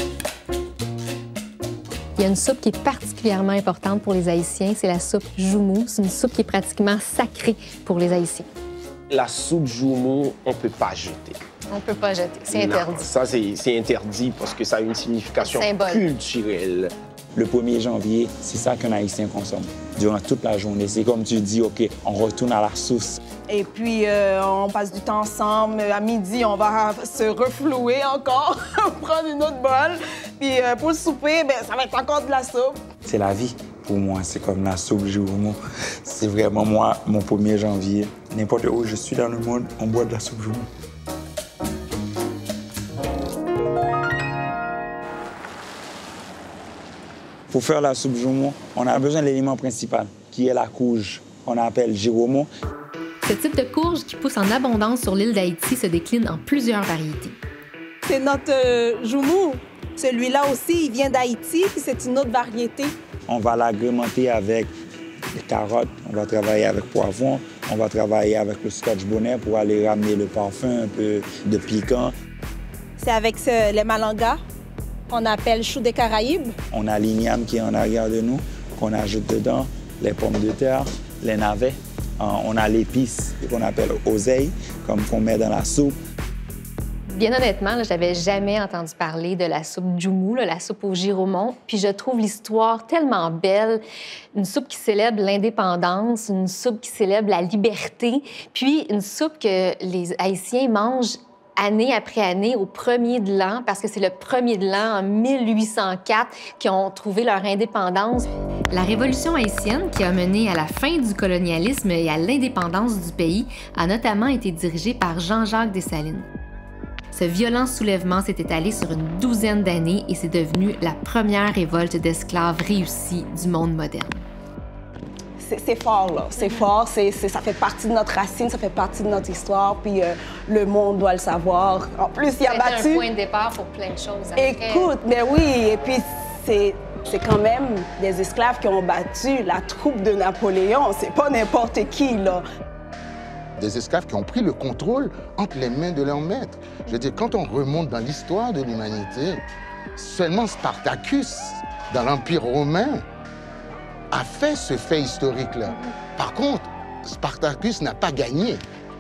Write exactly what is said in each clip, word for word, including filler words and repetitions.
Il y a une soupe qui est particulièrement importante pour les Haïtiens, c'est la soupe joumou. C'est une soupe qui est pratiquement sacrée pour les Haïtiens. La soupe joumou, on ne peut pas jeter. On ne peut pas jeter, c'est Non, interdit. ça, c'est interdit parce que ça a une signification Symbole. culturelle. Le premier janvier, c'est ça qu'un Haïtien consomme durant toute la journée. C'est comme tu dis, OK, on retourne à la source. Et puis, euh, on passe du temps ensemble. À midi, on va se reflouer encore, prendre une autre bol. Puis euh, pour le souper, ben, ça va être encore de la soupe. C'est la vie. Pour moi, c'est comme la soupe joumou. C'est vraiment moi, mon premier janvier. N'importe où je suis dans le monde, on boit de la soupe joumou. Pour faire la soupe joumou, on a besoin de l'élément principal, qui est la courge, qu'on appelle giromo. Ce type de courge qui pousse en abondance sur l'île d'Haïti se décline en plusieurs variétés. C'est notre euh, joumou. Celui-là aussi, il vient d'Haïti, puis c'est une autre variété. On va l'agrémenter avec des carottes, on va travailler avec poivron, on va travailler avec le scotch bonnet pour aller ramener le parfum, un peu de piquant. C'est avec ce, les malangas, qu'on appelle chou des Caraïbes. On a l'igname qui est en arrière de nous, qu'on ajoute dedans, les pommes de terre, les navets. On a l'épice qu'on appelle oseille, comme qu'on met dans la soupe. Bien honnêtement, je n'avais jamais entendu parler de la soupe joumou, là, la soupe au giromon. Puis je trouve l'histoire tellement belle. Une soupe qui célèbre l'indépendance, une soupe qui célèbre la liberté, puis une soupe que les Haïtiens mangent année après année au premier de l'an, parce que c'est le premier de l'an, en mille huit cent quatre, qui ont trouvé leur indépendance. La Révolution haïtienne, qui a mené à la fin du colonialisme et à l'indépendance du pays, a notamment été dirigée par Jean-Jacques Dessalines. Ce violent soulèvement s'est étalé sur une douzaine d'années et c'est devenu la première révolte d'esclaves réussie du monde moderne. C'est fort, là. C'est fort, c'est, ça fait partie de notre racine, ça fait partie de notre histoire, puis euh, le monde doit le savoir. En plus, il a battu... C'est un point de départ pour plein de choses. Après. Écoute, mais oui, et puis c'est... C'est quand même des esclaves qui ont battu la troupe de Napoléon. C'est pas n'importe qui, là. Des esclaves qui ont pris le contrôle entre les mains de leurs maîtres. Je veux dire, quand on remonte dans l'histoire de l'humanité, seulement Spartacus, dans l'Empire romain, a fait ce fait historique-là. Par contre, Spartacus n'a pas gagné.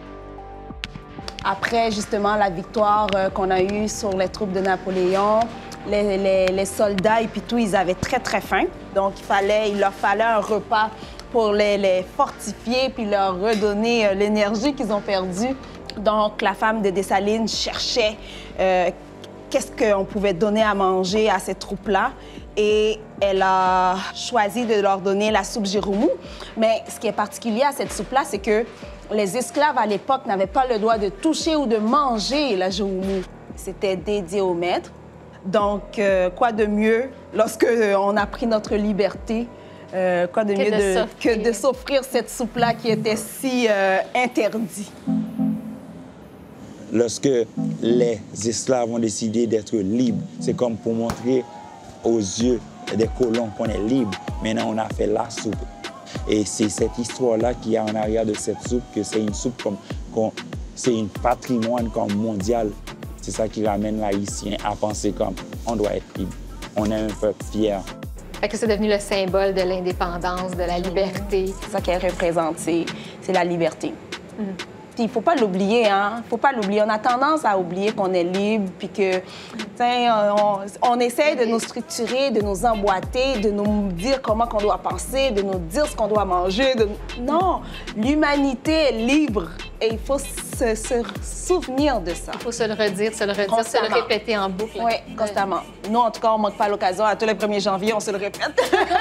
Après, justement, la victoire euh, qu'on a eue sur les troupes de Napoléon, les, les, les soldats et puis tout, ils avaient très, très faim. Donc, il, fallait, il leur fallait un repas pour les, les fortifier puis leur redonner euh, l'énergie qu'ils ont perdue. Donc, la femme de Dessalines cherchait euh, qu'est-ce qu'on pouvait donner à manger à ces troupes-là. Et elle a choisi de leur donner la soupe giroumou. Mais ce qui est particulier à cette soupe-là, c'est que les esclaves à l'époque n'avaient pas le droit de toucher ou de manger la giroumou. C'était dédié au maître. Donc, euh, quoi de mieux lorsque euh, on a pris notre liberté, euh, quoi de que mieux de de, que de s'offrir cette soupe-là qui était si euh, interdite. Lorsque les esclaves ont décidé d'être libres, c'est comme pour montrer aux yeux des colons qu'on est libre. Maintenant, on a fait la soupe. Et c'est cette histoire-là qui est en arrière de cette soupe, que c'est une soupe comme, comme c'est un patrimoine comme mondial. C'est ça qui ramène l'Haïtien à penser comme on doit être libre. On est un peuple fier. Fait que c'est devenu le symbole de l'indépendance, de la liberté. C'est ça qu'elle représente, c'est la liberté. Mm. Puis il faut pas l'oublier, hein. Il faut pas l'oublier. On a tendance à oublier qu'on est libre, puis que, on, on essaie de nous structurer, de nous emboîter, de nous dire comment qu'on doit penser, de nous dire ce qu'on doit manger. De... Non, l'humanité est libre et il faut se, se souvenir de ça. Il faut se le redire, se le redire, constamment. Se le répéter en boucle. Oui, constamment. Nous, en tout cas, on manque pas l'occasion. À tous les premiers janvier, on se le répète.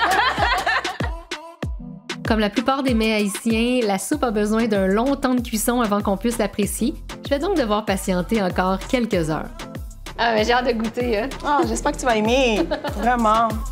Comme la plupart des mets haïtiens, la soupe a besoin d'un long temps de cuisson avant qu'on puisse l'apprécier. Je vais donc devoir patienter encore quelques heures. Ah, mais j'ai hâte de goûter, hein? Ah, j'espère que tu vas aimer. Vraiment.